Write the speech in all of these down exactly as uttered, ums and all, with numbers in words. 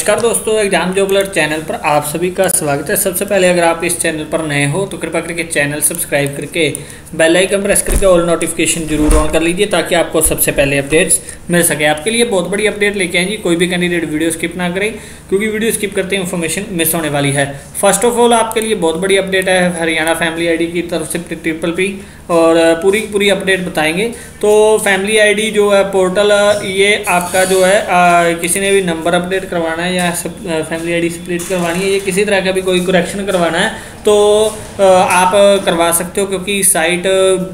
नमस्कार दोस्तों, exam job alert channel पर आप सभी का स्वागत है। सबसे पहले अगर आप इस चैनल पर नए हो तो कृपया करके चैनल सब्सक्राइब करके बेल आइकन प्रेस करके ऑल नोटिफिकेशन जरूर ऑन कर लीजिए ताकि आपको सबसे पहले अपडेट्स मिल सके। आपके लिए बहुत बड़ी अपडेट लेके आए जी, कोई भी कैंडिडेट वीडियो स्किप ना करें क्योंकि वीडियो स्किप करते हैं इन्फॉर्मेशन मिस होने वाली है। फर्स्ट ऑफ ऑल आपके लिए बहुत बड़ी अपडेट है हरियाणा फैमिली आई डी की तरफ से ट्रिपल पी और पूरी पूरी अपडेट बताएंगे। तो फैमिली आईडी जो है पोर्टल, ये आपका जो है आ, किसी ने भी नंबर अपडेट करवाना है या फैमिली आईडी स्प्लिट करवानी है, ये किसी तरह का भी कोई करेक्शन करवाना है तो आ, आप करवा सकते हो क्योंकि साइट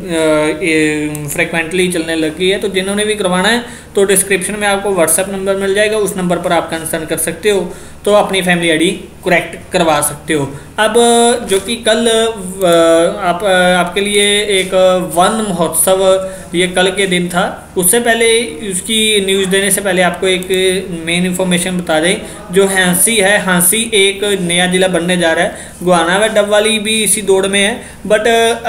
फ्रिक्वेंटली चलने लगी है। तो जिन्होंने भी करवाना है तो डिस्क्रिप्शन में आपको व्हाट्सएप नंबर मिल जाएगा, उस नंबर पर आप कंसर्न कर सकते हो तो अपनी फैमिली आईडी करेक्ट करवा सकते हो। अब जो कि कल आप आपके लिए एक वन महोत्सव ये कल के दिन था, उससे पहले उसकी न्यूज़ देने से पहले आपको एक मेन इन्फॉर्मेशन बता दें। जो हांसी है, हांसी एक नया ज़िला बनने जा रहा है। गोहाना व डबवाली भी इसी दौड़ में है, बट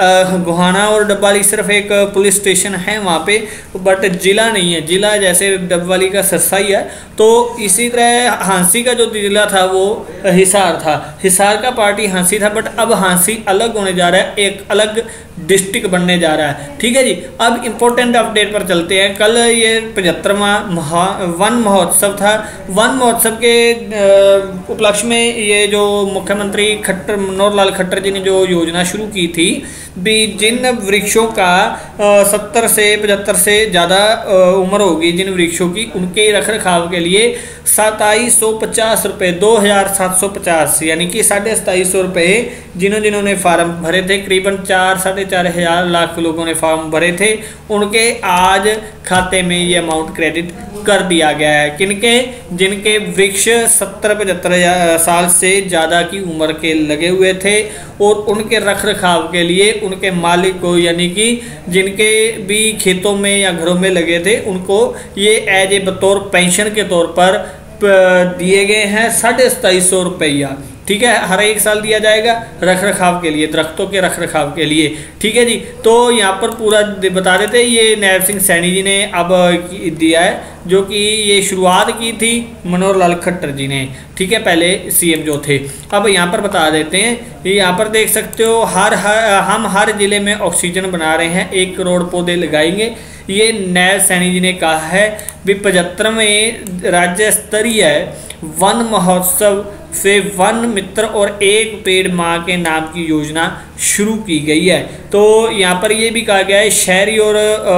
गोहाना और डबवाली सिर्फ एक पुलिस स्टेशन है वहाँ पे, बट ज़िला नहीं है। ज़िला जैसे डबवाली का सिरसा ही है, तो इसी तरह हांसी का जो ज़िला था वो हिसार था। हिसार का पार्टी हांसी था, बट अब हांसी अलग होने जा रहा है, एक अलग डिस्ट्रिक्ट बनने जा रहा है। ठीक है जी, अब इम्पोर्टेंट अपडेट पर चलते हैं। कल ये पचहत्तरवां वन महोत्सव था। वन महोत्सव के उपलक्ष्य में ये जो मुख्यमंत्री खट्टर मनोहर लाल खट्टर जी ने जो योजना शुरू की थी भी, जिन वृक्षों का सत्तर से पचहत्तर से ज़्यादा उम्र होगी जिन वृक्षों की, उनके रख रखाव के लिए सताईस सौ पचास रुपये दो हज़ार सात सौ पचास यानी कि साढ़े सताईस सौ रुपये जिन्होंने जिन्होंने फार्म भरे थे, करीबन चार साढ़े चार हज़ार लाख लोगों ने फार्म भरे थे, उनके आज खाते में ये अमाउंट क्रेडिट कर दिया गया है। किनके? जिनके वृक्ष सत्तर पचहत्तर साल से ज़्यादा की उम्र के लगे हुए थे और उनके रख रखाव के लिए उनके मालिक को, यानी कि जिनके भी खेतों में या घरों में लगे थे, उनको ये एज ए बतौर पेंशन के तौर पर दिए गए हैं साढ़े सताईस सौ रुपया। ठीक है, हर एक साल दिया जाएगा रख रखाव के लिए, दरख्तों के रख रखाव के लिए। ठीक है जी, तो यहाँ पर पूरा बता देते हैं। ये नायब सिंह सैनी जी ने अब दिया है, जो कि ये शुरुआत की थी मनोहर लाल खट्टर जी ने। ठीक है, पहले सीएम जो थे। अब यहाँ पर बता देते हैं, यहाँ पर देख सकते हो हर, हर हम हर जिले में ऑक्सीजन बना रहे हैं, एक करोड़ पौधे लगाएंगे। ये नायब सैनी जी ने कहा है भी पचहत्तरवें राज्य स्तरीय वन महोत्सव से वन मित्र और एक पेड़ माँ के नाम की योजना शुरू की गई है। तो यहाँ पर ये भी कहा गया है शहरी और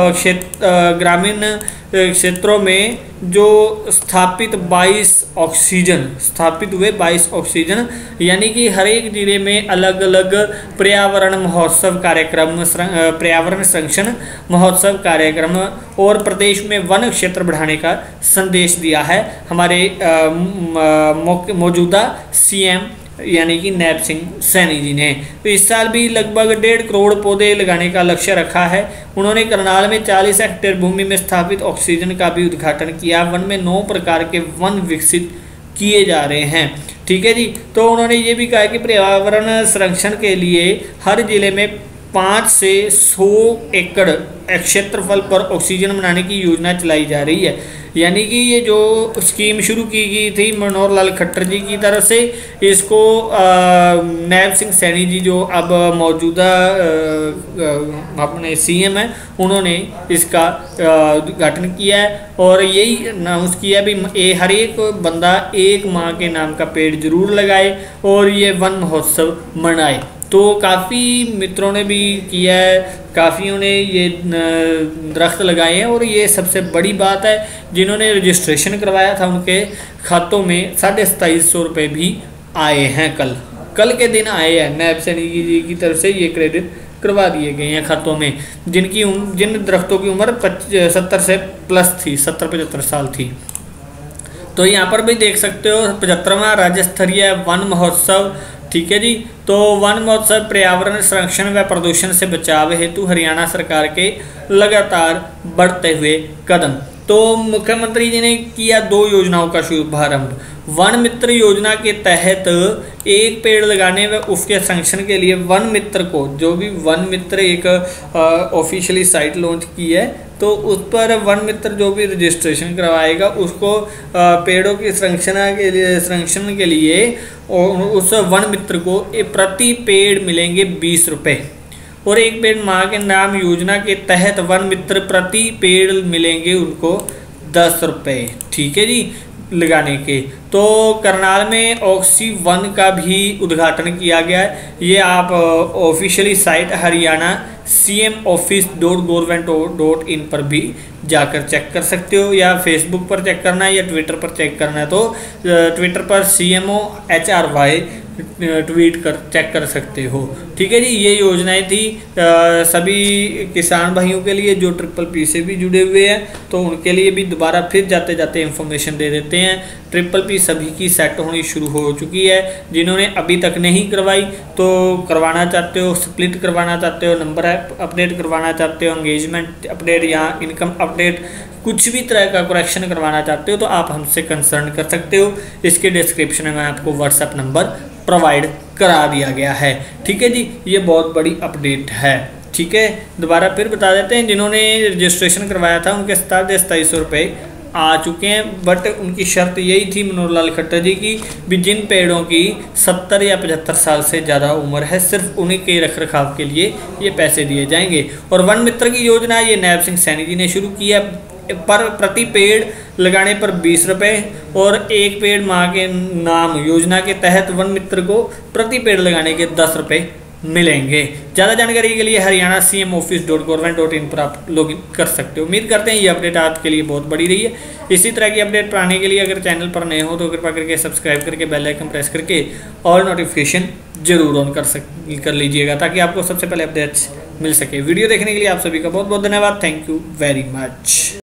क्षेत्र ग्रामीण क्षेत्रों में जो स्थापित बाईस ऑक्सीजन स्थापित हुए बाईस ऑक्सीजन यानी कि हर एक जिले में अलग अलग पर्यावरण महोत्सव कार्यक्रम, पर्यावरण संरक्षण महोत्सव कार्यक्रम और प्रदेश में वन क्षेत्र बढ़ाने का संदेश दिया है हमारे मौजूदा सीएम यानी कि नायब सिंह सैनी जी ने। तो इस साल भी लगभग डेढ़ करोड़ पौधे लगाने का लक्ष्य रखा है। उन्होंने करनाल में चालीस हेक्टेयर भूमि में स्थापित ऑक्सीजन का भी उद्घाटन किया। वन में नौ प्रकार के वन विकसित किए जा रहे हैं। ठीक है जी, तो उन्होंने ये भी कहा कि पर्यावरण संरक्षण के लिए हर जिले में पाँच से सौ एकड़ क्षेत्रफल पर ऑक्सीजन बनाने की योजना चलाई जा रही है। यानी कि ये जो स्कीम शुरू की गई थी मनोहर लाल खट्टर जी की तरफ से, इसको नायब सिंह सैनी जी जो अब मौजूदा अपने सीएम हैं, उन्होंने इसका उद्घाटन किया है और यही अनाउंस किया भी ए, हर एक बंदा एक माँ के नाम का पेड़ जरूर लगाए और ये वन महोत्सव मनाए। तो काफ़ी मित्रों ने भी किया है, काफ़ियों ने ये दरख्त लगाए हैं और ये सबसे बड़ी बात है, जिन्होंने रजिस्ट्रेशन करवाया था उनके खातों में साढ़े सताईस सौ रुपये भी आए हैं। कल कल के दिन आए हैं, नायब सैनी जी की तरफ से ये क्रेडिट करवा दिए गए हैं खातों में, जिनकी जिन दरख्तों की उम्र सत्तर से प्लस थी, सत्तर पचहत्तर साल थी। तो यहाँ पर भी देख सकते हो पचहत्तरवां राज्य स्तरीय वन महोत्सव। ठीक है जी, तो वन महोत्सव पर्यावरण संरक्षण व प्रदूषण से बचाव हेतु हरियाणा सरकार के लगातार बढ़ते हुए कदम। तो मुख्यमंत्री जी ने किया दो योजनाओं का शुभारंभ। वन मित्र योजना के तहत एक पेड़ लगाने व उसके संरक्षण के लिए वन मित्र को, जो भी वन मित्र एक ऑफिशियली साइट लॉन्च की है, तो उस पर वन मित्र जो भी रजिस्ट्रेशन करवाएगा उसको पेड़ों की संरक्षण के लिए संरक्षण के लिए और उस वन मित्र को प्रति पेड़ मिलेंगे बीस रुपये और एक पेड़ माँ के नाम योजना के तहत वन मित्र प्रति पेड़ मिलेंगे उनको दस रुपये। ठीक है जी, लगाने के। तो करनाल में ऑक्सी वन का भी उद्घाटन किया गया है। ये आप officially site Haryana C M office dot government dot in पर भी जाकर चेक कर सकते हो, या फेसबुक पर चेक करना है या ट्विटर पर चेक करना है तो ट्विटर पर C M O H R Y tweet कर चेक कर सकते हो। ठीक है जी, ये योजनाएं थी आ, सभी किसान भाइयों के लिए जो ट्रिपल पी से भी जुड़े हुए हैं, तो उनके लिए भी दोबारा फिर जाते जाते इन्फॉर्मेशन दे देते हैं। ट्रिपल पी सभी की सेट होनी शुरू हो चुकी है। जिन्होंने अभी तक नहीं करवाई तो करवाना चाहते हो, स्प्लिट करवाना चाहते हो, नंबर अपडेट करवाना चाहते हो, एंगेजमेंट अपडेट या इनकम अपडेट, कुछ भी तरह का करेक्शन करवाना चाहते हो तो आप हमसे कंसर्न कर सकते हो। इसके डिस्क्रिप्शन में आपको व्हाट्सएप नंबर प्रोवाइड करा दिया गया है। ठीक है जी, ये बहुत बड़ी अपडेट है। ठीक है, दोबारा फिर बता देते हैं, जिन्होंने रजिस्ट्रेशन करवाया था उनके साढ़े सताईस सौ रुपये आ चुके हैं, बट उनकी शर्त यही थी मनोहर लाल खट्टर जी की भी जिन पेड़ों की सत्तर या पचहत्तर साल से ज़्यादा उम्र है सिर्फ उन्हीं के रख रखाव के लिए ये पैसे दिए जाएंगे। और वन मित्र की योजना ये नैब सिंह सैनी जी ने शुरू की है, पर प्रति पेड़ लगाने पर बीस रुपये और एक पेड़ माँ के नाम योजना के तहत वन मित्र को प्रति पेड़ लगाने के दस रुपये मिलेंगे। ज़्यादा जानकारी के लिए Haryana C M office dot government dot in पर आप लॉगिन कर सकते हो। उम्मीद करते हैं ये अपडेट आपके लिए बहुत बड़ी रही है। इसी तरह की अपडेट पाने के लिए अगर चैनल पर नए हो तो कृपा करके सब्सक्राइब करके बेल आइकन प्रेस करके ऑल नोटिफिकेशन जरूर ऑन कर सक कर लीजिएगा ताकि आपको सबसे पहले अपडेट्स मिल सके। वीडियो देखने के लिए आप सभी का बहुत बहुत धन्यवाद। Thank you very much.